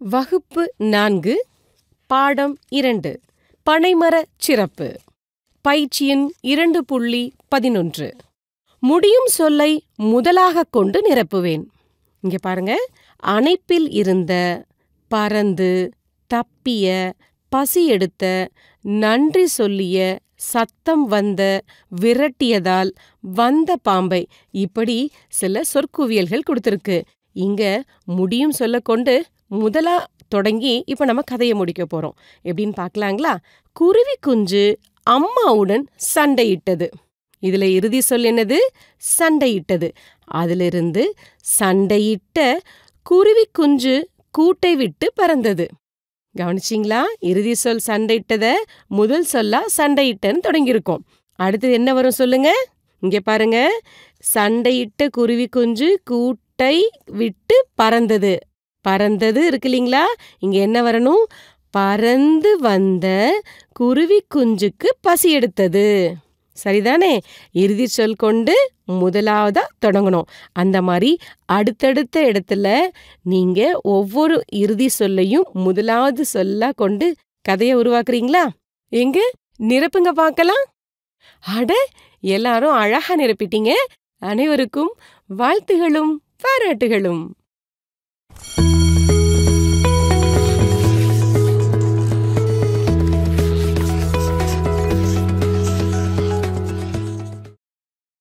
வகுப்பு 4 பாடம் 2 பனைமரச் சிறப்பு பயிற்சியின் 2.11 முடியும் சொல்லை முதலாகக் கொண்டு நிரப்புவேன். இங்க பாருங்க, அணைப்பில் இருந்த, பறந்து, தப்பிய, பசி எடுத்த, நன்றி சொல்லிய, சத்தம் வந்த, விரட்டியதால், வந்த பாம்பை, இப்படி சில சொற்குவியல்கள் கொடுத்திருக்கு. இங்க முடியும் சொல்ல கொண்டு முதலா தொடங்கி இப்ப நம்ம கதையை முடிக்க போறோம். எப்படின்னு பார்க்கலாங்களா? குருவி குஞ்சு அம்மாவுடன் சண்டையிட்டது. இதுல இறுதி சொல் என்னது? சண்டையிட்டது. அதிலிருந்து சண்டையிட்ட குருவி குஞ்சு கூட்டை விட்டு பறந்தது. கவனிச்சிங்களா? இறுதி சொல் சண்டையிட்டத முதல் சொல்லா சண்டையிட்டன்னு தொடங்கியிருக்கோம். அடுத்தது என்ன வரும் சொல்லுங்க. இங்க பாருங்க, சண்டையிட்ட குருவி குஞ்சு கூட்டை விட்டு பறந்தது. பறந்தது இருக்கு இல்லைங்களா? இங்க என்ன வரணும்? பறந்து வந்த குருவி குஞ்சுக்கு பசி எடுத்தது. சரிதானே? இறுதி சொல் கொண்டு முதலாவதா தொடங்கணும். அந்த மாதிரி அடுத்தடுத்த இடத்துல நீங்க ஒவ்வொரு இறுதி சொல்லையும் முதலாவது சொல்லா கொண்டு கதையை உருவாக்குறீங்களா? எங்க நிரப்புங்க பார்க்கலாம். அட, எல்லாரும் அழகா நிரப்பிட்டீங்க. அனைவருக்கும் வாழ்த்துகளும் பாராட்டுகளும்.